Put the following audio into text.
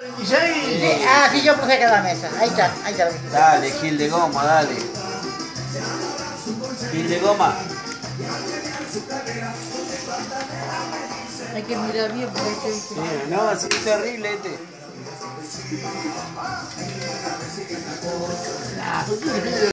26. Ah, sí, yo puse acá la mesa. Ahí está, ahí está. Dale, Gil de Goma, dale. Gil de Goma. Hay que mirar bien porque este... No, así es terrible este.